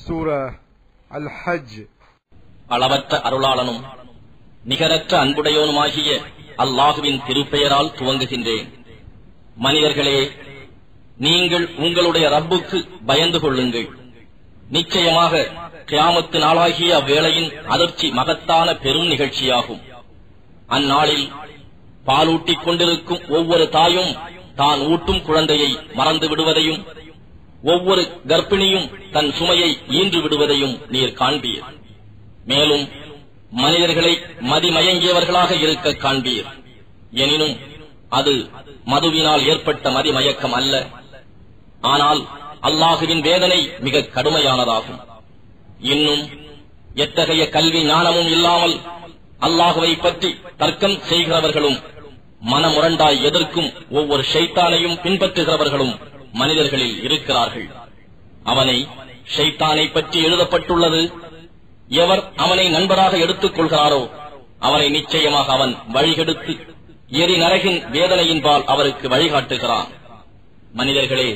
சூரா அல் ஹஜ். அளவற்ற அருளாளனும் நிகரற்ற அன்புடையோனுமாகிய அல்லாஹுவின் திருப்பெயரால் துவங்குகின்றேன். மனிதர்களே, நீங்கள் உங்களுடைய ரப்புக்கு பயந்து கொள்ளுங்கள். நிச்சயமாக கியாமத்து நாளாகிய அவ்வேளையின் அதிர்ச்சி மகத்தான பெரும் நிகழ்ச்சியாகும். அந்நாளில் பாலூட்டிக் கொண்டிருக்கும் ஒவ்வொரு தாயும் தான் ஊட்டும் குழந்தையை மறந்து விடுவதையும், ஒவ்வொரு கர்ப்பிணியும் தன் சுமையை ஈன்று விடுவதையும் நீர் காண்பீர். மேலும் மனிதர்களை மதிமயங்கியவர்களாக இருக்க காண்பீர். எனினும் அது மதுவினால் ஏற்பட்ட மதிமயக்கம் அல்ல, ஆனால் அல்லாஹுவின் வேதனை மிக கடுமையானதாகும். இன்னும் எத்தகைய கல்வி ஞானமும் இல்லாமல் அல்லாஹுவை பற்றி தர்க்கம் செய்கிறவர்களும் மனமுரண்டாய் எதிர்க்கும் ஒவ்வொரு ஷைத்தானையும் பின்பற்றுகிறவர்களும் மனிதர்களில் இருக்கிறார்கள். அவனை ஷைத்தானை பற்றி எழுதப்பட்டுள்ளது, எவர் அவனை நண்பராக எடுத்துக் கொள்கிறாரோ அவனை நிச்சயமாக அவன் வழிகெடுத்து எரி நரகின் வேதனையின்பால் அவருக்கு வழிகாட்டுகிறான். மனிதர்களே,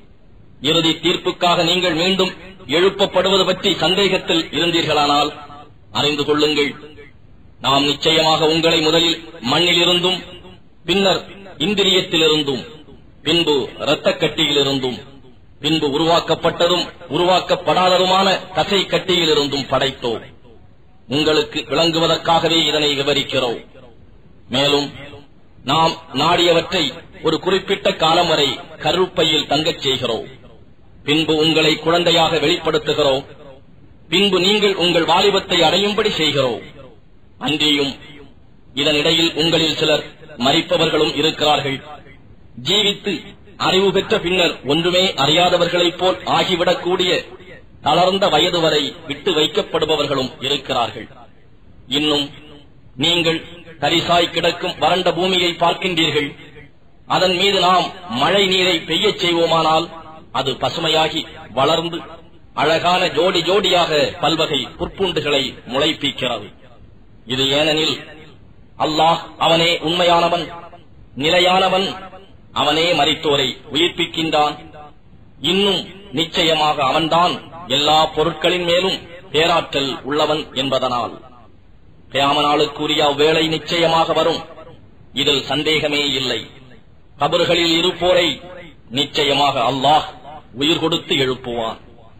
இறுதி தீர்ப்புக்காக நீங்கள் மீண்டும் எழுப்பப்படுவது பற்றி சந்தேகத்தில் இருந்தீர்களானால் அறிந்து கொள்ளுங்கள், நாம் நிச்சயமாக உங்களை முதலில் மண்ணிலிருந்தும், பின்னர் இந்திரியத்திலிருந்தும், பின்பு இரத்தக் கட்டியிலிருந்தும், பின்பு உருவாக்கப்பட்டதும் உருவாக்கப்படாததுமான தசை கட்டியிலிருந்தும் படைத்தோம். உங்களுக்கு விளங்குவதற்காகவே இதனை விவரிக்கிறோம். மேலும் நாம் நாடியவற்றை ஒரு குறிப்பிட்ட காலம் வரை கருப்பையில் தங்கச் செய்கிறோம். பின்பு உங்களை குழந்தையாக வெளிப்படுத்துகிறோம். பின்பு நீங்கள் உங்கள் வாலிபத்தை அடையும்படி செய்கிறோம். அன்றியும் இதனிடையில் உங்களில் சிலர் மரிப்பவர்களும் இருக்கிறார்கள். ஜீவித்து அறிவு பெற்ற பின்னர் ஒன்றுமே அறியாதவர்களைப் போல் ஆகிவிடக்கூடிய தளர்ந்த வயது வரை விட்டு வைக்கப்படுபவர்களும் இருக்கிறார்கள். இன்னும் நீங்கள் தரிசாய் கிடக்கும் வறண்ட பூமியை பார்க்கின்றீர்கள். அதன் மீது நாம் மழை நீரை பெய்யச் செய்வோமானால் அது பசுமையாகி வளர்ந்து அழகான ஜோடி ஜோடியாக பல்வகை புற்பூண்டுகளை முளைப்பிக்கிறது. இது ஏனெனில் அல்லாஹ் அவனே உண்மையானவன், நிலையானவன், அவனே மரித்தோரை உயிர்ப்பிக்கின்றான். இன்னும் நிச்சயமாக அவன்தான் எல்லா பொருட்களின் மேலும் பேராற்றல் உள்ளவன் என்பதனால் கியாம நாளுக்குரிய அவ்வேளை நிச்சயமாக வரும். இதில் சந்தேகமே இல்லை. கபர்களில் இருப்போரை நிச்சயமாக அல்லாஹ் உயிர் கொடுத்து எழுப்புவான்.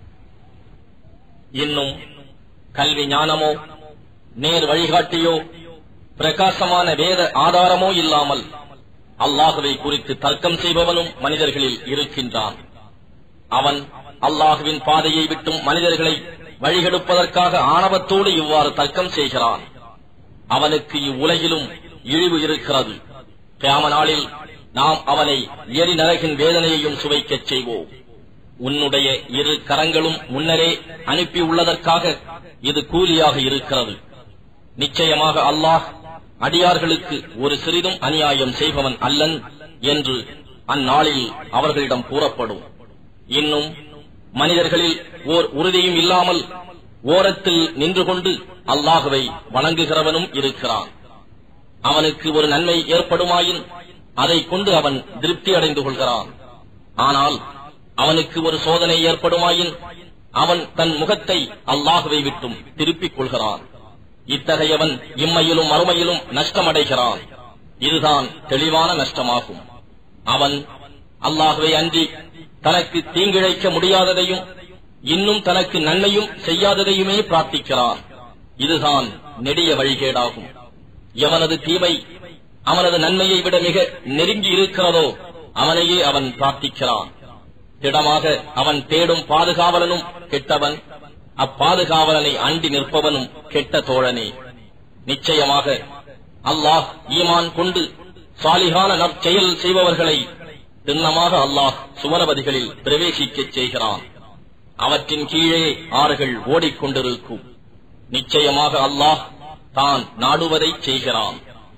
இன்னும் கல்வி ஞானமோ நேர் வழிகாட்டியோ பிரகாசமான வேத ஆதாரமோ இல்லாமல் அல்லாஹுவை குறித்து தர்க்கம் செய்பவனும் மனிதர்களில் இருக்கின்றான். அவன் அல்லாஹுவின் பாதையை விட்டும் மனிதர்களை வழிகெடுப்பதற்காக ஆணவத்தோடு இவ்வாறு தர்க்கம் செய்கிறான். அவனுக்கு இவ்வுலகிலும் இழிவு இருக்கிறது. கியாம நாளில் நாம் அவனை எரி நரகின் வேதனையையும் சுவைக்கச் செய்வோம். உன்னுடைய இரு கரங்களும் முன்னரே அனுப்பியுள்ளதற்காக இது கூலியாக இருக்கிறது. நிச்சயமாக அல்லாஹ் அடியார்களுக்கு ஒரு சிறிதும் அநியாயம் செய்பவன் அல்லன் என்று அந்நாளில் அவர்களிடம் கூறப்படும். இன்னும் மனிதர்களில் ஓர் உறுதியும் இல்லாமல் ஓரத்தில் நின்று கொண்டு அல்லாஹுவை வணங்குகிறவனும் இருக்கிறான். அவனுக்கு ஒரு நன்மை ஏற்படுமாயின் அதை கொண்டு அவன் திருப்தி அடைந்து கொள்கிறான். ஆனால் அவனுக்கு ஒரு சோதனை ஏற்படுமாயின் அவன் தன் முகத்தை அல்லாஹுவை விட்டும் திருப்பிக் கொள்கிறான். இத்தகையவன் இம்மையிலும் மறுமையிலும் நஷ்டமடைகிறான். இதுதான் தெளிவான நஷ்டமாகும். அவன் அல்லாஹுவை அன்றி தனக்கு தீங்கிழைக்க முடியாததையும் இன்னும் தனக்கு நன்மையும் செய்யாததையுமே பிரார்த்திக்கிறான். இதுதான் நெடிய வழிகேடாகும். எவனது தீமை அவனது நன்மையை விட மிக நெருங்கி இருக்கிறதோ அவனையே அவன் பிரார்த்திக்கிறான். திடமாக அவன் தேடும் பாதுகாவலனும் கெட்டவன், அப்பாதுகாவலனை அண்டி நிற்பவனும் கெட்ட தோழனே. நிச்சயமாக அல்லாஹ் ஈமான் கொண்டு சாலிகான நற்செயல் செய்பவர்களை திண்ணமாக அல்லாஹ் சுவனபதிகளில் பிரவேசிக்கச் செய்கிறான். அவற்றின் கீழே ஆறுகள் ஓடிக்கொண்டிருக்கும். நிச்சயமாக அல்லாஹ் தான் நாடுவதை செய்கிறான்.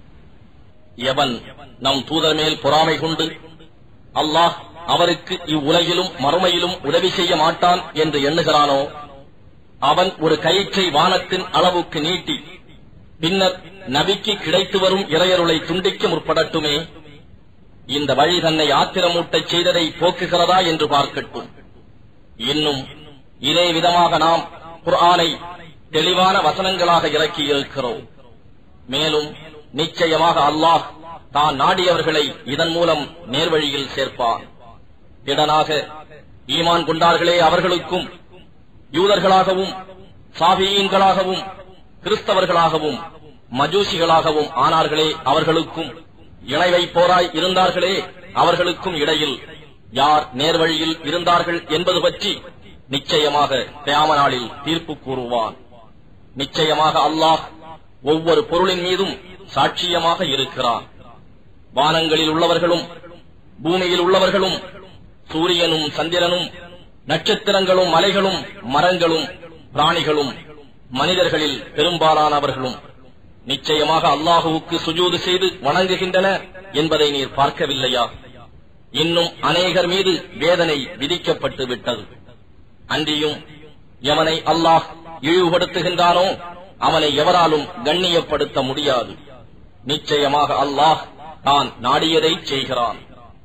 எவன் நம் தூதர் மேல் பொறாமை கொண்டு அல்லாஹ் அவருக்கு இவ்வுலகிலும் மறுமையிலும் உதவி செய்ய மாட்டான் என்று எண்ணுகிறானோ அவன் ஒரு கயிற்றை வானத்தின் அளவுக்கு நீட்டி பின்னர் நபிக்கு கிடைத்து வரும் இறையருளை துண்டிக்க முற்படட்டுமே. இந்த வழி தன்னை ஆத்திரமூட்டச் செய்ததை போக்குகிறதா என்று பார்க்கட்டும். இன்னும் இதே விதமாக நாம் குர்ஆனை தெளிவான வசனங்களாக இறக்கி இருக்கிறோம். மேலும் நிச்சயமாக அல்லாஹ் தான் நாடியவர்களை இதன் மூலம் நேர்வழியில் சேர்ப்பார். திடனாக ஈமான் கொண்டார்களே அவர்களுக்கும், யூதர்களாகவும் சாபியீன்களாகவும் கிறிஸ்தவர்களாகவும் மஜூசிகளாகவும் ஆனார்களே அவர்களுக்கும், இணை வைப்போராய் இருந்தார்களே அவர்களுக்கும் இடையில் யார் நேர்வழியில் இருந்தார்கள் என்பது பற்றி நிச்சயமாக கியாம நாளில் தீர்ப்பு கூறுவான். நிச்சயமாக அல்லாஹ் ஒவ்வொரு பொருளின் மீதும் சாட்சியமாக இருக்கிறான். வானங்களில் உள்ளவர்களும் பூமியில் உள்ளவர்களும், சூரியனும் சந்திரனும் நட்சத்திரங்களும் மலைகளும் மரங்களும் பிராணிகளும் மனிதர்களில் பெரும்பாலானவர்களும் நிச்சயமாக அல்லாஹுவுக்கு சுஜூது செய்து வணங்குகின்றனர் என்பதை நீர் பார்க்கவில்லையா? இன்னும் அநேகர் மீது வேதனை விதிக்கப்பட்டு விட்டது. அன்றியும் எவனை அல்லாஹ் இழிவுபடுத்துகின்றானோ அவனை எவராலும் கண்ணியப்படுத்த முடியாது. நிச்சயமாக அல்லாஹ் தான் நாடியதை செய்கிறான்.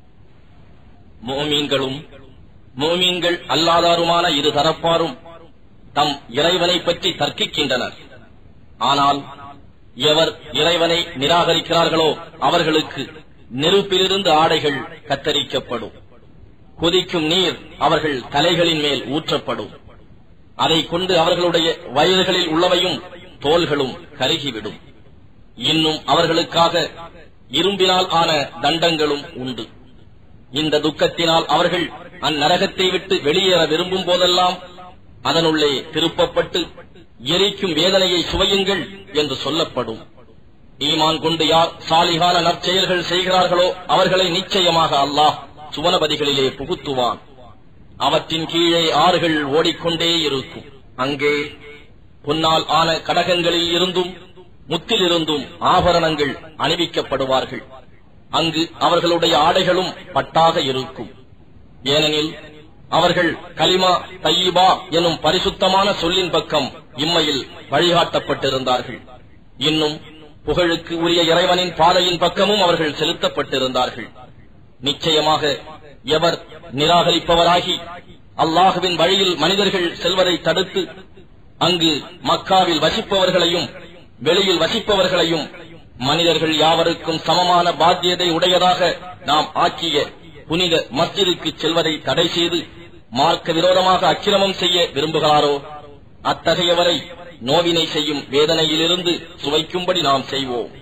முஃமின்களும் முஃமின்கள் அல்லாதாருமான இரு தரப்பாரும் தம் இறைவனை பற்றி தர்க்கிக்கின்றனர். ஆனால் எவர் இறைவனை நிராகரிக்கிறார்களோ அவர்களுக்கு நெருப்பிலிருந்து ஆடைகள் கத்தரிக்கப்படும், கொதிக்கும் நீர் அவர்கள் தலைகளின் மேல் ஊற்றப்படும், அதை கொண்டு அவர்களுடைய வயல்களில் உள்ளவையும் தோள்களும் கருகிவிடும். இன்னும் அவர்களுக்காக இரும்பினால் ஆன தண்டங்களும் உண்டு. இந்த துக்கத்தினால் அவர்கள் அந்நரகத்தை விட்டு வெளியேற விரும்பும் போதெல்லாம் அதனுள்ளே திருப்பப்பட்டு எரிக்கும் வேதனையை சுவையுங்கள் என்று சொல்லப்படும். ஈமான் கொண்டு யார் சாலிகான நற்செயல்கள் செய்கிறார்களோ அவர்களை நிச்சயமாக அல்லாஹ் சுவனபதிகளிலே புகுத்துவான். அவற்றின் கீழே ஆறுகள் ஓடிக்கொண்டே இருக்கும். அங்கே பொன்னால் ஆன கடகங்களில் இருந்தும் முத்திலிருந்தும் ஆபரணங்கள் அணிவிக்கப்படுவார்கள். அங்கு அவர்களுடைய ஆடைகளும் பட்டாக இருக்கும். ஏனெனில் அவர்கள் கலிமா தய்யிபா எனும் பரிசுத்தமான சொல்லின் பக்கம் இம்மையில் வழிகாட்டப்பட்டிருந்தார்கள். இன்னும் புகழுக்கு உரிய இறைவனின் பாதையின் பக்கமும் அவர்கள் செலுத்தப்பட்டிருந்தார்கள். நிச்சயமாக எவர் நிராகரிப்பவராகி அல்லாஹுவின் வழியில் மனிதர்கள் செல்வதை தடுத்து அங்கு மக்காவில் வசிப்பவர்களையும் வெளியில் வசிப்பவர்களையும் மனிதர்கள் யாவருக்கும் சமமான பாத்தியதை உடையதாக நாம் ஆக்கிய புனித மஸ்ஜிதுக்கு செல்வதை தடை செய்து மார்க்க விரோதமாக அக்கிரமம் செய்ய விரும்புகிறாரோ அத்தகையவரை நோவினை செய்யும் வேதனையிலிருந்து சுவைக்கும்படி நாம் செய்வோம்.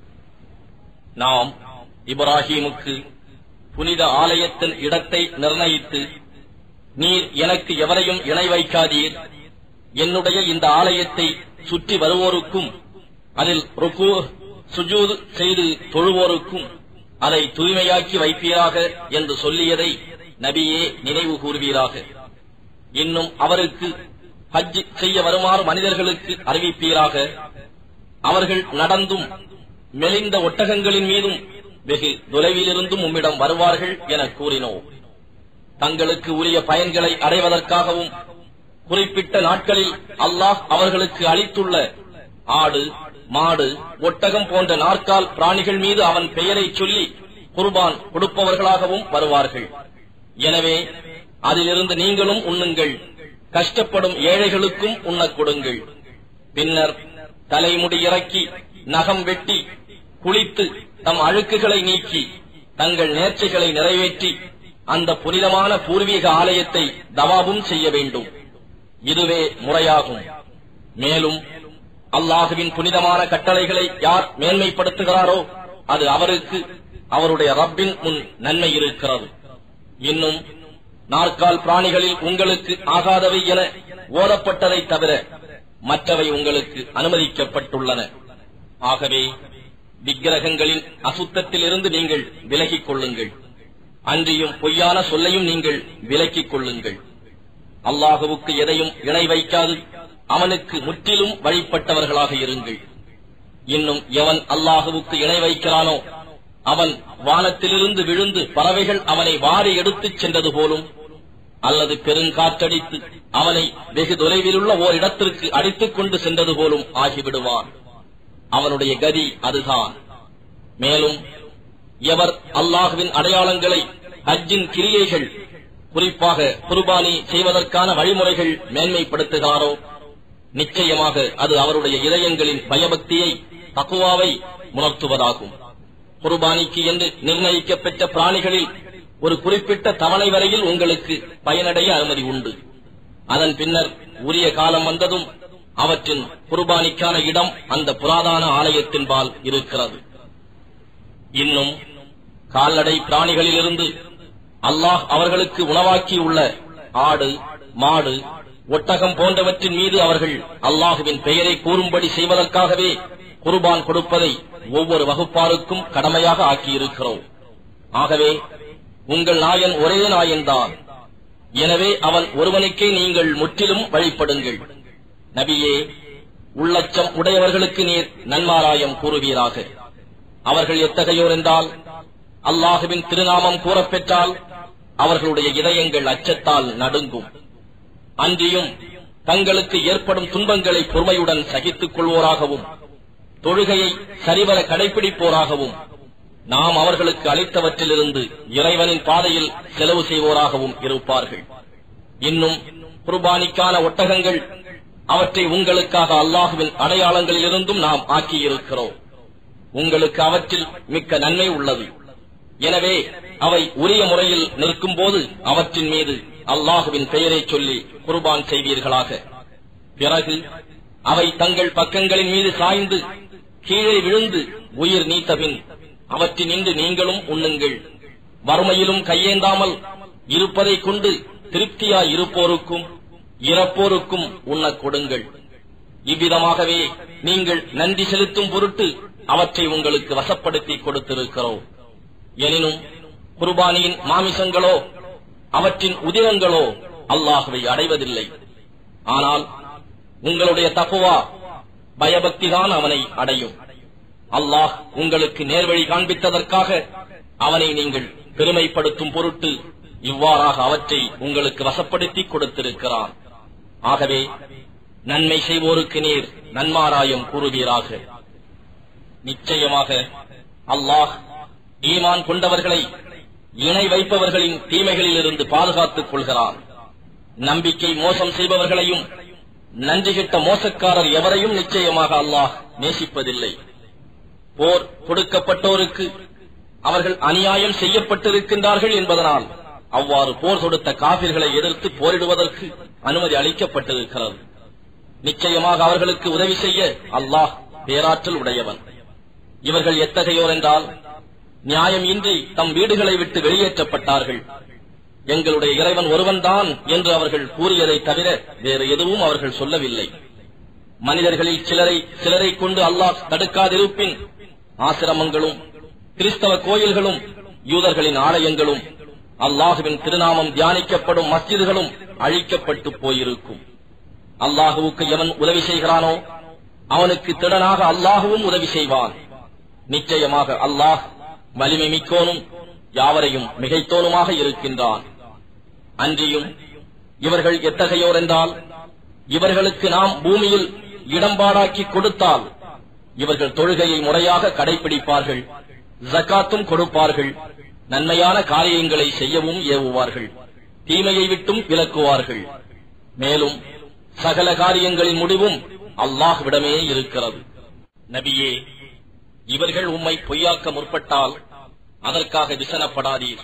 நாம் இப்ராஹீமுக்கு புனித ஆலயத்தின் இடத்தை நிர்ணயித்து, நீர் எனக்கு எவரையும் இணை வைக்காதீர், என்னுடைய இந்த ஆலயத்தை சுற்றி வருவோருக்கும் அதில் ருக்கு சுஜூது செய்து தொழுவோருக்கும் அதை தூய்மையாக்கி வைப்பீராக என்று சொல்லியதை நபியே நினைவு கூறுவீராக. இன்னும் அவருக்கு ஹஜ் செய்ய வருமாறு மனிதர்களுக்கு அறிவிப்பீராக. அவர்கள் நடந்தும் மெலிந்த ஒட்டகங்களின் மீதும் வெகு தொலைவிலிருந்தும் உம்மிடம் வருவார்கள் என கூறினோம். தங்களுக்கு உரிய பயன்களை அடைவதற்காகவும் குறிப்பிட்ட நாட்களில் அல்லாஹ் அவர்களுக்கு அளித்துள்ள ஆடு மாடு ஒட்டகம் போன்ற நாற்கால் பிராணிகள் மீது அவன் பெயரை சொல்லி குர்பான் கொடுப்பவர்களாகவும் வருவார்கள். எனவே அதிலிருந்து நீங்களும் உண்ணுங்கள், கஷ்டப்படும் ஏழைகளுக்கும் உண்ணக் கொடுங்கள். பின்னர் தலைமுடி இறக்கி நகம் வெட்டி குளித்து தம் அழுக்குகளை நீக்கி தங்கள் நேர்ச்சைகளை நிறைவேற்றி அந்த புனிதமான பூர்வீக ஆலயத்தை தவாபும் செய்ய வேண்டும். இதுவே முறையாகும். மேலும் அல்லாஹுவின் புனிதமான கட்டளைகளை யார் மேன்மைப்படுத்துகிறாரோ அது அவருக்கு அவருடைய ரப்பின் முன் நன்மை இருக்கிறது. இன்னும் நாற்கால் பிராணிகளில் உங்களுக்கு ஆகாதவை என ஓதப்பட்டதை தவிர மற்றவை உங்களுக்கு அனுமதிக்கப்பட்டுள்ளன. ஆகவே விக்கிரகங்களின் அசுத்தத்தில் இருந்து நீங்கள் விலகிக் கொள்ளுங்கள். அன்றியும் பொய்யான சொல்லையும் நீங்கள் விலக்கிக் கொள்ளுங்கள். அல்லாஹுவுக்கு எதையும் இணை வைக்காது அவனுக்கு முற்றிலும் வழிபட்டவர்களாக இருங்கள். இன்னும் எவன் அல்லாஹுவுக்கு இணை வைக்கிறானோ அவன் வானத்திலிருந்து விழுந்து பறவைகள் அவனை வாரி எடுத்துச் சென்றது போலும், அல்லது பெருங்காற்றடித்து அவனை வெகு தொலைவிலுள்ள ஓரிடத்திற்கு அடித்துக் கொண்டு சென்றது போலும் ஆகிவிடுவான். அவனுடைய கதி அதுதான். மேலும் எவர் அல்லாஹுவின் அடையாளங்களை ஹஜ்ஜின் கிரியைகள் குறிப்பாக குர்பானி செய்வதற்கான வழிமுறைகள் மேன்மைப்படுத்துகிறாரோ நிச்சயமாக அது அவருடைய இதயங்களின் பயபக்தியை தக்வாவை உணர்த்துவதாகும். குர்பானிக்கு என்று நிர்ணயிக்கப்பட்ட பிராணிகளில் ஒரு குறிப்பிட்ட தவணை வரையில் உங்களுக்கு பயனடைய அனுமதி உண்டு. அதன் பின்னர் உரிய காலம் வந்ததும் அவற்றின் குர்பானிக்கான இடம் அந்த புராதன ஆலயத்தின்பால் இருக்கிறது. இன்னும் கால்நடை பிராணிகளிலிருந்து அல்லாஹ் அவர்களுக்கு உணவாக்கியுள்ள ஆடு, மாடு, ஒட்டகம் போன்றவற்றின் மீது அவர்கள் அல்லாஹுவின் பெயரை கூறும்படி செய்வதற்காகவே குர்பான் கொடுப்பதை ஒவ்வொரு வகுப்பாருக்கும் கடமையாக ஆக்கியிருக்கிறோம். ஆகவே உங்கள் நாயன் ஒரே நாயன்தான். எனவே அவன் ஒருவனுக்கே நீங்கள் முற்றிலும் வழிபடுங்கள். நபியே, உள்ளச்சம் உடையவர்களுக்கு நீர் நன்மாராயம் கூறுவீராக. அவர்கள் எத்தகையோர் என்றால், அல்லாஹுவின் திருநாமம் கூறப்பெற்றால் அவர்களுடைய இதயங்கள் அச்சத்தால் நடுங்கும். அன்றியும் தங்களுக்கு ஏற்படும் துன்பங்களை பொறுமையுடன் சகித்துக் கொள்வோராகவும் தொழுகையை சரிவர கடைபிடிப்போராகவும் நாம் அவர்களுக்கு அளித்தவற்றிலிருந்து இறைவனின் பாதையில் செலவு செய்வோராகவும் இருப்பார்கள். இன்னும் குர்பானிக்கான ஒட்டகங்கள் அவற்றை உங்களுக்காக அல்லாஹுவின் அடையாளங்களிலிருந்தும் நாம் ஆக்கியிருக்கிறோம். உங்களுக்கு அவற்றில் மிக்க நன்மை உள்ளது. எனவே அவை உரிய முறையில் நிற்கும் போது அவற்றின் மீது அல்லாஹுவின் பெயரை சொல்லி குர்பான் செய்வீர்களாக. பிறகு அவை தங்கள் பக்கங்களின் மீது சாய்ந்து கீழே விழுந்து உயிர் நீத்தபின் அவற்றினின்று நீங்களும் உண்ணுங்கள். வறுமையிலும் கையேந்தாமல் இருப்பதை கொண்டு திருப்தியாய் இருப்போருக்கும் இறப்போருக்கும் உண்ணக் கொடுங்கள். இவ்விதமாகவே நீங்கள் நன்றி செலுத்தும் பொருட்டு அவற்றை உங்களுக்கு வசப்படுத்தி கொடுத்திருக்கிறோம். எனினும் குர்பானியின் மாமிசங்களோ அவற்றின் உதிரங்களோ அல்லாஹுவை அடைவதில்லை. ஆனால் உங்களுடைய தக்வா பயபக்திதான் அவனை அடையும். அல்லாஹ் உங்களுக்கு நேர்வழி காண்பித்ததற்காக அவனை நீங்கள் பெருமைப்படுத்தும் பொருட்டு இவ்வாறாக அவற்றை உங்களுக்கு வசப்படுத்தி கொடுத்திருக்கிறான். ஆகவே நன்மை செய்வோருக்கு நீர் நன்மாராயம் கூறுவீராக. நிச்சயமாக அல்லாஹ் ஈமான் கொண்டவர்களை இணை வைப்பவர்களின் தீமைகளிலிருந்து பாதுகாத்துக் கொள்கிறான். நம்பிக்கை மோசம் செய்பவர்களையும் நன்றி கெட்ட மோசக்காரர் எவரையும் நிச்சயமாக அல்லாஹ் நேசிப்பதில்லை. போர் கொடுக்கப்பட்டோருக்கு அவர்கள் அநியாயம் செய்யப்பட்டிருக்கின்றார்கள் என்பதனால் அவ்வாறு போர் தொடுத்த காபிர்களை எதிர்த்து போரிடுவதற்கு அனுமதி அளிக்கப்பட்டிருக்கிறது. நிச்சயமாக அவர்களுக்கு உதவி செய்ய அல்லாஹ் பேராற்றல் உடையவன். இவர்கள் எத்தகையோர் என்றால், நியாயம் இன்றி தம் வீடுகளை விட்டு வெளியேற்றப்பட்டார்கள். எங்களுடைய இறைவன் ஒருவன்தான் என்று அவர்கள் கூறியதை தவிர வேறு எதுவும் அவர்கள் சொல்லவில்லை. மனிதர்களில் சிலரை கொண்டு அல்லாஹ் தடுக்காதிருப்பின் ஆசிரமங்களும் கிறிஸ்தவ கோயில்களும் யூதர்களின் ஆலயங்களும் அல்லாஹுவின் திருநாமம் தியானிக்கப்படும் மஸ்ஜிதுகளும் அழிக்கப்பட்டு போயிருக்கும். அல்லாஹுவுக்கு எவன் உதவி செய்கிறானோ அவனுக்கு திடனாக அல்லாஹுவும் உதவி செய்வான். நிச்சயமாக அல்லாஹ் வலிமை மிக்கோனும் யாவரையும் மிகைத்தோனுமாக இருக்கின்றான். அன்றியும் இவர்கள் எத்தகையோர் என்றால், இவர்களுக்கு நாம் பூமியில் இடம்பாடாக்கி கொடுத்தால் இவர்கள் தொழுகையை முறையாக கடைபிடிப்பார்கள், ஜக்காத்தும் கொடுப்பார்கள், நன்மையான காரியங்களை செய்யவும் ஏவுவார்கள், தீமையை விட்டும் விலக்குவார்கள். மேலும் சகல காரியங்களின் முடிவும் அல்லாஹ்விடமே இருக்கிறது. நபியே, இவர்கள் உம்மை பொய்யாக்க முற்பட்டால் அதற்காக விசனப்படாதீர்.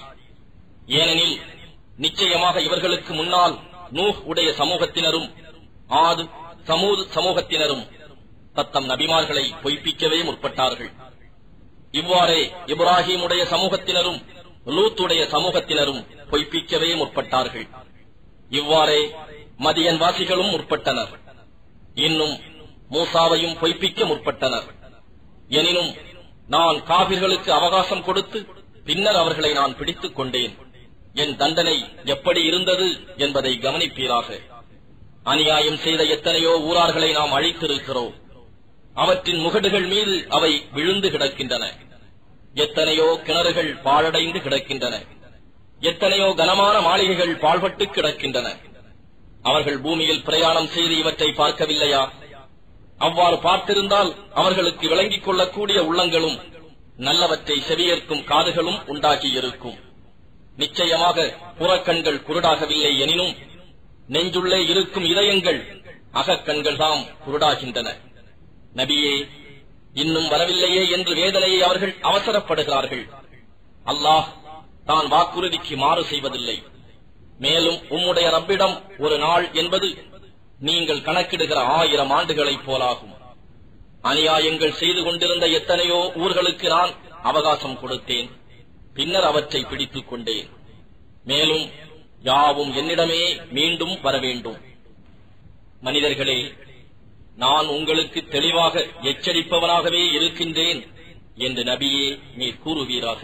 ஏனெனில் நிச்சயமாக இவர்களுக்கு முன்னால் நூஹ் உடைய சமூகத்தினரும் ஆது சமூது சமூகத்தினரும் தத்தம் நபிமார்களை பொய்ப்பிக்கவே முற்பட்டார்கள். இவ்வாறே இப்ராஹிமுடைய சமூகத்தினரும் லூத்துடைய சமூகத்தினரும் பொய்ப்பிக்கவே முற்பட்டார்கள். இவ்வாறே மதியன் வாசிகளும் முற்பட்டனர். இன்னும் மூசாவையும் பொய்ப்பிக்க முற்பட்டனர். எனினும் நான் காபிர்களுக்கு அவகாசம் கொடுத்து பின்னர் அவர்களை நான் பிடித்துக் கொண்டேன். என் தண்டனை எப்படி இருந்தது என்பதை கவனிப்பீராக. அநியாயம் செய்த எத்தனையோ ஊரார்களை நாம் அழித்திருக்கிறோம். அவற்றின் முகடுகள் மீது அவை விழுந்து கிடக்கின்றன. எத்தனையோ கிணறுகள் பாழடைந்து கிடக்கின்றன. எத்தனையோ கனமான மாளிகைகள் பாழ்பட்டு கிடக்கின்றன. அவர்கள் பூமியில் பிரயாணம் செய்து இவற்றை பார்க்கவில்லையா? அவ்வாறு பார்த்திருந்தால் அவர்களுக்கு விளங்கிக் கொள்ளக்கூடிய உள்ளங்களும் நல்லவற்றை செவியேற்கும் காதுகளும் உண்டாகியிருக்கும். நிச்சயமாக புறக்கண்கள் குருடாகவில்லை எனினும் நெஞ்சுள்ளே இருக்கும் இதயங்கள் அகக்கண்கள் தாம் குருடாகின்றன. நபியே, இன்னும் வரவில்லையே என்று வேதனையை அவர்கள் அவசரப்படுகிறார்கள். அல்லாஹ் தான் வாக்குறுதிக்கு மாறு செய்வதில்லை. மேலும் உம்முடைய ரப்பிடம் ஒரு நாள் என்பது நீங்கள் கணக்கிடுகிற 1000 ஆண்டுகளைப் போலாகும். அநியாயங்கள் செய்து கொண்டிருந்த எத்தனையோ ஊர்களுக்கு நான் அவகாசம் கொடுத்தேன். பின்னர் அவற்றை பிடித்துக் கொண்டேன். மேலும் யாவும் என்னிடமே மீண்டும் வர வேண்டும். மனிதர்களே, நான் உங்களுக்கு தெளிவாக எச்சரிப்பவனாகவே இருக்கின்றேன் என்று நபியே நீர் கூறுவீராக.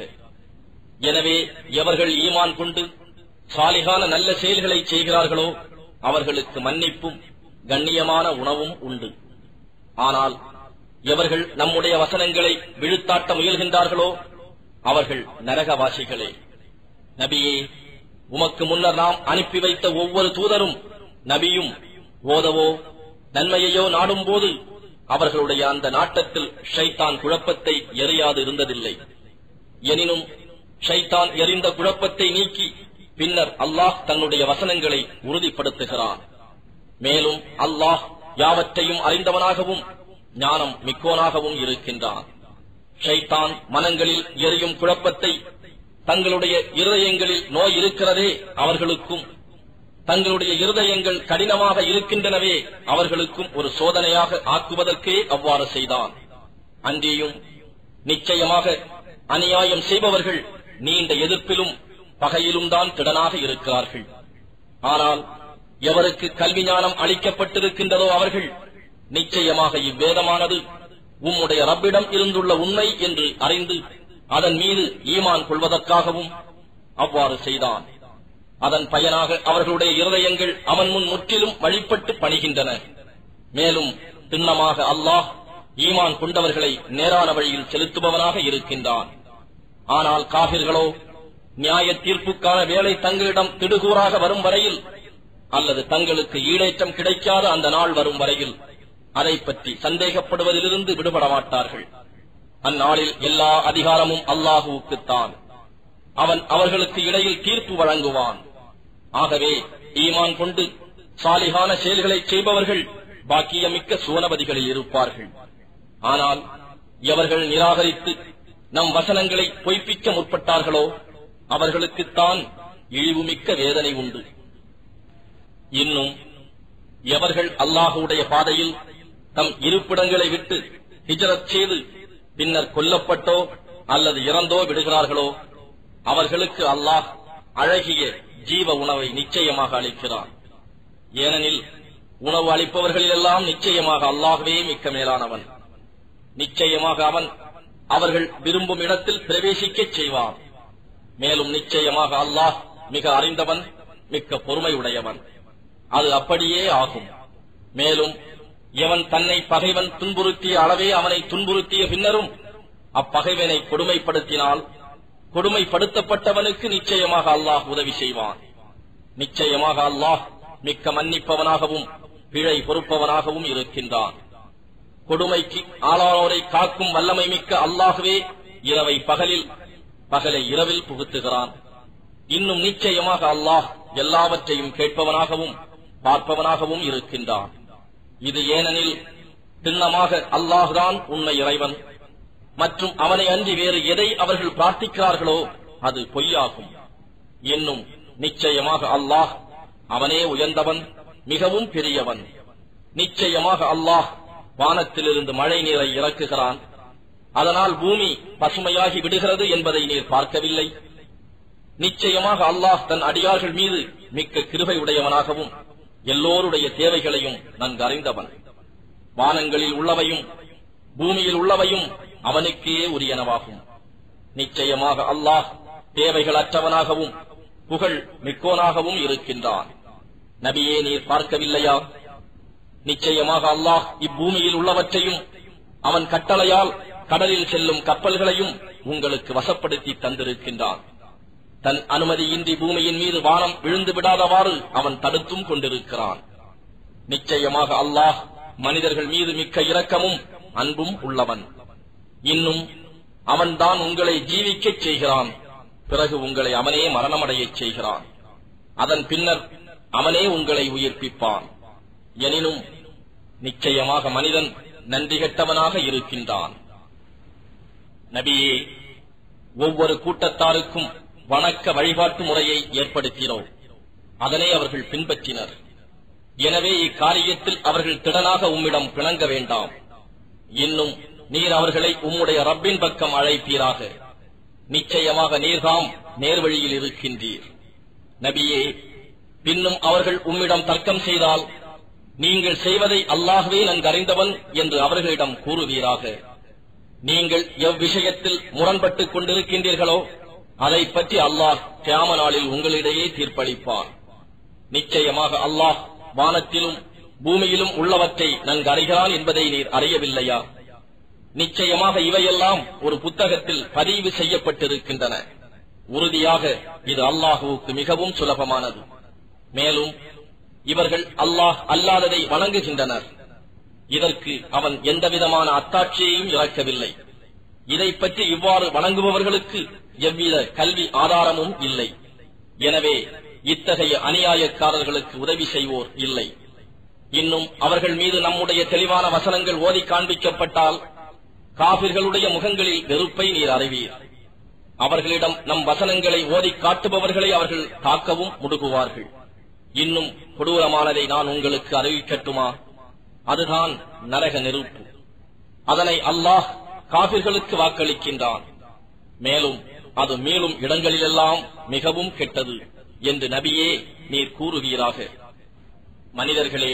எனவே எவர்கள் ஈமான் கொண்டு சாலிகான நல்ல செயல்களை செய்கிறார்களோ அவர்களுக்கு மன்னிப்பும் கண்ணியமான உணவும் உண்டு. ஆனால் எவர்கள் நம்முடைய வசனங்களை விழுத்தாட்ட முயல்கின்றார்களோ அவர்கள் நரகவாசிகளே. நபியே, உமக்கு முன்னர் நாம் அனுப்பி வைத்த ஒவ்வொரு தூதரும் நபியும் ஓதவோ நன்மையையோ நாடும் போது அவர்களுடைய அந்த நாட்டத்தில் ஷைத்தான் குழப்பத்தை எறியாது இருந்ததில்லை. எனினும் ஷைத்தான் எறிந்த குழப்பத்தை நீக்கி பின்னர் அல்லாஹ் தன்னுடைய வசனங்களை உறுதிப்படுத்துகிறான். மேலும் அல்லாஹ் யாவற்றையும் அறிந்தவனாகவும் ஞானம் மிக்கோனாகவும் இருக்கின்றான். ஷைத்தான் மனங்களில் எரியும் குழப்பத்தை தங்களுடைய இருதயங்களில் நோய் இருக்கிறதே அவர்களுக்கும், தங்களுடைய இருதயங்கள் கடினமாக இருக்கின்றனவே அவர்களுக்கும் ஒரு சோதனையாக ஆக்குவதற்கே அவ்வாறு செய்தான். அன்றியும் நிச்சயமாக அநியாயம் செய்பவர்கள் நீண்ட எதிர்ப்பிலும் பகையிலும் தான் திடனாக இருக்கிறார்கள். ஆனால் எவருக்கு கல்வி ஞானம் அளிக்கப்பட்டிருக்கின்றதோ அவர்கள் நிச்சயமாக இவ்வேதமானது உம்முடைய ரப்பிடம் இருந்துள்ள உண்மை என்று அறிந்து அதன் மீது ஈமான் கொள்வதற்காகவும் அவ்வாறு செய்தான். அதன் பயனாக அவர்களுடைய இருதயங்கள் அவன் முன் முற்றிலும் வழிபட்டு பணிகின்றன. மேலும் திண்ணமாக அல்லாஹ் ஈமான் கொண்டவர்களை நேரான வழியில் செலுத்துபவனாக இருக்கின்றான். ஆனால் காபிர்களோ நியாய தீர்ப்புக்கான வேலை தங்களிடம் திடுகூறாக வரும் வரையில் அல்லது தங்களுக்கு ஈடேற்றம் கிடைக்காத அந்த நாள் வரும் வரையில் அதை பற்றி சந்தேகப்படுவதிலிருந்து விடுபட மாட்டார்கள். அந்நாளில் எல்லா அதிகாரமும் அல்லாஹுவுக்குத்தான். அவன் அவர்களுக்கு இடையில் தீர்ப்பு வழங்குவான். ஆகவே ஈமான் கொண்டு சாலிகான செயல்களை செய்பவர்கள் பாக்கியமிக்க சுவனபதிகளில் இருப்பார்கள். ஆனால் எவர்கள் நிராகரித்து நம் வசனங்களை பொய்ப்பிக்க முற்பட்டார்களோ அவர்களுக்குத்தான் இழிவுமிக்க வேதனை உண்டு. இன்னும் எவர்கள் அல்லாஹுடைய பாதையில் தம் இருப்பிடங்களை விட்டு ஹிஜ்ரத் செய்து பின்னர் கொல்லப்பட்டோ அல்லது இறந்தோ விடுகிறார்களோ அவர்களுக்கு அல்லாஹ் அழகிய ஜீவ உணவை நிச்சயமாக அளிக்கிறான். ஏனெனில் உணவு அளிப்பவர்களிலெல்லாம் நிச்சயமாக அல்லாஹ்வே மிக்க மேலானவன். நிச்சயமாக அவன் அவர்கள் விரும்பும் இடத்தில் பிரவேசிக்கச் செய்வான். மேலும் நிச்சயமாக அல்லாஹ் மிக அறிந்தவன், மிக்க பொறுமையுடையவன். அது அப்படியே ஆகும். மேலும் எவன் தன்னை பகைவன் துன்புறுத்திய அளவே அவனை துன்புறுத்திய பின்னரும் அப்பகைவனை கொடுமைப்படுத்தினால் கொடுமைப்படுத்தப்பட்டவனுக்கு நிச்சயமாக அல்லாஹ் உதவி செய்வான். நிச்சயமாக அல்லாஹ் மிக்க மன்னிப்பவனாகவும் பிழை பொறுப்பவனாகவும் இருக்கின்றான். கொடுமைக்கு ஆளானோரை காக்கும் வல்லமை மிக்க அல்லாஹ்வே இரவை பகலில், பகலை இரவில் புகுத்துகிறான். இன்னும் நிச்சயமாக அல்லாஹ் எல்லாவற்றையும் கேட்பவனாகவும் பார்ப்பவனாகவும் இருக்கின்றான். இது ஏனெனில் திண்ணமாக அல்லாஹ்தான் உண்மை இறைவன் மற்றும் அவனை அன்றி வேறு எதை அவர்கள் பிரார்த்திக்கிறார்களோ அது பொய்யாகும். இன்னும் நிச்சயமாக அல்லாஹ் அவனே உயர்ந்தவன், மிகவும் பெரியவன். நிச்சயமாக அல்லாஹ் வானத்திலிருந்து மழை நீரை இறக்குகிறான். அதனால் பூமி பசுமையாகி விடுகிறது என்பதை நீர் பார்க்கவில்லை. நிச்சயமாக அல்லாஹ் தன் அடியார்கள் மீது மிக்க கிருபை உடையவனாகவும் எல்லோருடைய தேவைகளையும் நன்கு அறிந்தவன். வானங்களில் உள்ளவையும் பூமியில் உள்ளவையும் அவனுக்கே உரியனவாகும். நிச்சயமாக அல்லாஹ் தேவைகள் அற்றவனாகவும் புகழ் மிக்கோனாகவும் இருக்கின்றான். நபியே, நீர் பார்க்கவில்லையா? நிச்சயமாக அல்லாஹ் இப்பூமியில் உள்ளவற்றையும் அவன் கட்டளையால் கடலில் செல்லும் கப்பல்களையும் உங்களுக்கு வசப்படுத்தி தந்திருக்கின்றான். தன் அனுமதியின்றி பூமியின் மீது வானம் விழுந்து விடாதவாறு அவன் தடுத்தும் கொண்டிருக்கிறான். நிச்சயமாக அல்லாஹ் மனிதர்கள் மீது மிக்க இரக்கமும் அன்பும் உள்ளவன். இன்னும் அவன்தான் உங்களை ஜீவிக்கச் செய்கிறான், பிறகு உங்களை அவனே மரணமடையச் செய்கிறான். அதன் பின்னர் அவனே உங்களை உயிர்ப்பிப்பான். எனினும் நிச்சயமாக மனிதன் நன்றி கெட்டவனாக இருக்கின்றான். நபியே, ஒவ்வொரு கூட்டத்தாருக்கும் வணக்க வழிபாட்டு முறையை ஏற்படுத்தினோம். அதனை அவர்கள் பின்பற்றினர். எனவே இக்காரியத்தில் அவர்கள் திடனாக உம்மிடம் பிணங்க வேண்டாம். இன்னும் நீர் அவர்களை உம்முடைய ரப்பின் பக்கம் அழைப்பீராக. நிச்சயமாக நீர்தாம் நேர்வழியில் இருக்கின்றீர். நபியே, பின்னும் அவர்கள் உம்மிடம் தர்க்கம் செய்தால் நீங்கள் செய்வதை அல்லாஹ்வே நன்கறிந்தவன் என்று அவர்களிடம் கூறுவீராக. நீங்கள் எவ்விஷயத்தில் முரண்பட்டுக் கொண்டிருக்கின்றீர்களோ அதை பற்றி அல்லாஹ் கியாம நாளில் உங்களிடையே தீர்ப்பளிப்பான். நிச்சயமாக அல்லாஹ் வானத்திலும் பூமியிலும் உள்ளவற்றை நன்கறிகிறான் என்பதை நீர் அறியவில்லையா? நிச்சயமாக இவையெல்லாம் ஒரு புத்தகத்தில் பதிவு செய்யப்பட்டிருக்கின்றன. உறுதியாக இது அல்லாஹுவுக்கு மிகவும் சுலபமானது. மேலும் இவர்கள் அல்லாஹ் அல்லாததை வணங்குகின்றனர். இதற்கு அவன் எந்தவிதமான அத்தாட்சியையும் இறக்கவில்லை. இதை பற்றி இவ்வாறு வணங்குபவர்களுக்கு எவ்வித கல்வி ஆதாரமும் இல்லை. எனவே இத்தகைய அநியாயக்காரர்களுக்கு உதவி செய்வோர் இல்லை. இன்னும் அவர்கள் மீது நம்முடைய தெளிவான வசனங்கள் ஓதி காண்பிக்கப்பட்டால் காபிர்களுடைய முகங்களில் வெறுப்பை நீர் அறிவீர். அவர்களிடம் நம் வசனங்களை ஓதி காட்டுபவர்களை அவர்கள் தாக்கவும் முடுகுவார்கள். இன்னும் கொடூரமானதை நான் உங்களுக்கு அறிவிக்கட்டுமா? அதுதான் நரக நெருப்பு. அதனை அல்லாஹ் காபிர்களுக்கு வாக்களிக்கின்றான். மேலும் அது மீளும் இடங்களிலெல்லாம் மிகவும் கெட்டது என்று நபியே நீர் கூறுவீராக. மனிதர்களே,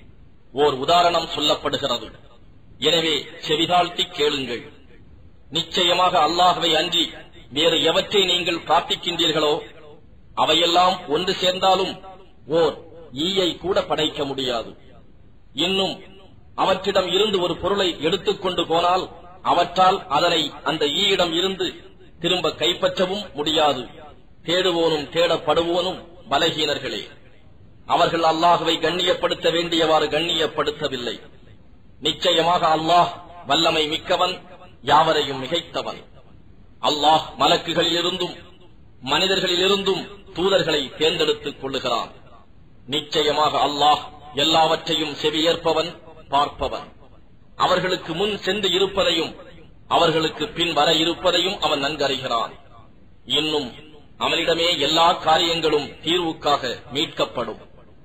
ஓர் உதாரணம் சொல்லப்படுகிறது. எனவே செவிதாழ்த்தி கேளுங்கள். நிச்சயமாக அல்லாஹ்வை அன்றி வேறு எவற்றை நீங்கள் பிரார்த்திக்கின்றீர்களோ அவையெல்லாம் ஒன்று சேர்ந்தாலும் ஓர் ஈயை கூட படைக்க முடியாது. இன்னும் அவற்றிடம் இருந்து ஒரு பொருளை எடுத்துக்கொண்டு போனால் அவற்றால் அதனை அந்த ஈயிடம் இருந்து திரும்ப கைப்பற்றவும் முடியாது. தேடுவோனும் தேடப்படுவோனும் பலகீனர்களே. அவர்கள் அல்லாஹ்வை கண்ணியப்படுத்த வேண்டியவாறு கண்ணியப்படுத்தவில்லை. நிச்சயமாக அல்லாஹ் வல்லமை மிக்கவன், யாவரையும் மிகைத்தவன். அல்லாஹ் மலக்குகளிலிருந்தும் மனிதர்களிலிருந்தும் தூதர்களை தேர்ந்தெடுத்துக் கொள்ளுகிறான். நிச்சயமாக அல்லாஹ் எல்லாவற்றையும் செவியேற்பவன், பார்ப்பவன். அவர்களுக்கு முன் சென்று இருப்பதையும் அவர்களுக்கு பின் வர இருப்பதையும் அவன் நன்கறிகிறான். இன்னும் அவனிடமே எல்லா காரியங்களும் தீர்வுக்காக மீட்கப்படும்.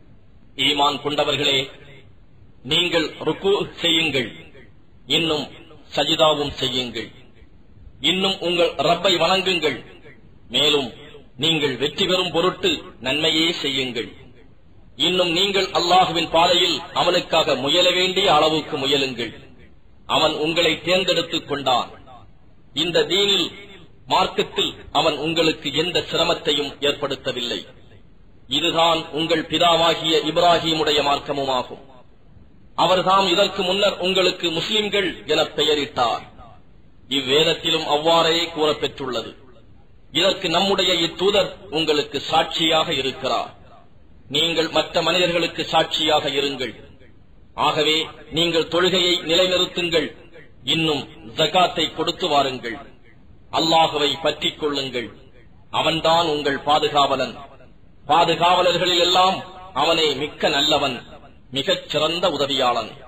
ஈமான் கொண்டவர்களே, நீங்கள் ருக்கு செய்யுங்கள், இன்னும் சஜிதாவும் செய்யுங்கள். இன்னும் உங்கள் ரப்பை வணங்குங்கள். மேலும் நீங்கள் வெற்றி பெறும் பொருட்டு நன்மையே செய்யுங்கள். இன்னும் நீங்கள் அல்லாஹுவின் பாதையில் அவனுக்காக முயல வேண்டிய அளவுக்கு முயலுங்கள். அவன் உங்களை தேர்ந்தெடுத்துக் கொண்டான். இந்த தீனில் மார்க்கத்தில் அவன் உங்களுக்கு எந்த சிரமத்தையும் ஏற்படுத்தவில்லை. இதுதான் உங்கள் பிதாவாகிய இப்ராஹீமுடைய மார்க்கமுமாகும். அவர்தாம் இதற்கு முன்னர் உங்களுக்கு முஸ்லிம்கள் என பெயரிட்டார். இவ்வேதத்திலும் அவ்வாறே கூறப்பெற்றுள்ளது. இதற்கு நம்முடைய இத்தூதர் உங்களுக்கு சாட்சியாக இருக்கிறார். நீங்கள் மற்ற மனிதர்களுக்கு சாட்சியாக இருங்கள். ஆகவே நீங்கள் தொழுகையை நிலைநிறுத்துங்கள். இன்னும் ஜகாத்தை கொடுத்து வாருங்கள். அல்லாஹுவை பற்றிக் கொள்ளுங்கள். அவன்தான் உங்கள் பாதுகாவலன். பாதுகாவலர்களில் எல்லாம் அவனே மிக்க நல்லவன், மிகச் சிறந்த உதவியாளன்.